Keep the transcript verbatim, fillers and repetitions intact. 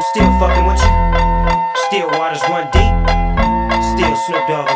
still fucking with you. Still waters run deep. Still Snoop Dogg